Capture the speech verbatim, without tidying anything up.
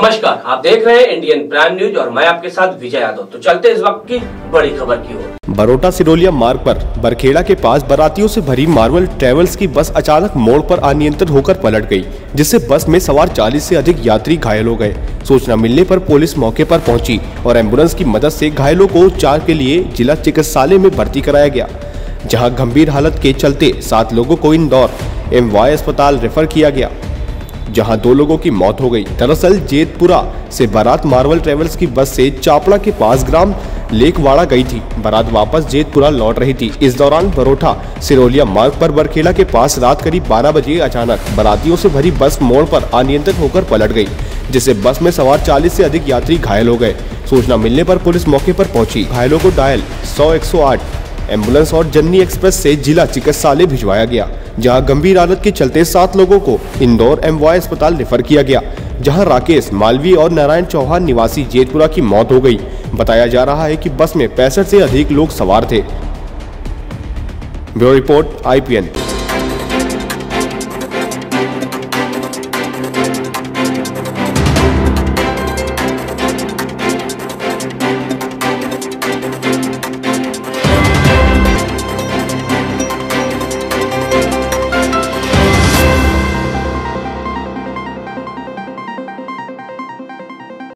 नमस्कार, आप देख रहे हैं इंडियन प्राइम न्यूज और मैं आपके साथ विजय यादव। तो चलते इस वक्त की बड़ी खबर की ओर। बरोटा सिरोलिया मार्ग पर बरखेड़ा के पास बारातियों से भरी मार्वल ट्रेवल्स की बस अचानक मोड़ पर अनियंत्रित होकर पलट गई, जिससे बस में सवार चालीस से अधिक यात्री घायल हो गए। सूचना मिलने पर पुलिस मौके पर पहुंची और एम्बुलेंस की मदद से घायलों को उपचार के लिए जिला चिकित्सालय में भर्ती कराया गया, जहां गंभीर हालत के चलते सात लोगों को इंदौर एमवाय अस्पताल रेफर किया गया, जहां दो लोगों की मौत हो गई। दरअसल जेतपुरा से बारात मार्वल ट्रेवल्स की बस से चापड़ा के पास ग्राम लेकवाड़ा गई थी। बारात वापस जेतपुरा लौट रही थी। इस दौरान बरोटा सिरोलिया मार्ग पर बरखेड़ा के पास रात करीब बारह बजे अचानक बारातियों से भरी बस मोड़ पर अनियंत्रित होकर पलट गई, जिससे बस में सवार चालीस से अधिक यात्री घायल हो गए। सूचना मिलने पर पुलिस मौके पर पहुंची। घायलों को डायल सौ एक सौ आठ एम्बुलेंस और जननी एक्सप्रेस से जिला चिकित्सालय भिजवाया गया, जहां गंभीर हालत के चलते सात लोगों को इंदौर एमवाय अस्पताल रेफर किया गया, जहां राकेश मालवी और नारायण चौहान निवासी जेतपुरा की मौत हो गई। बताया जा रहा है कि बस में पैंसठ से अधिक लोग सवार थे। Bureau report I P N.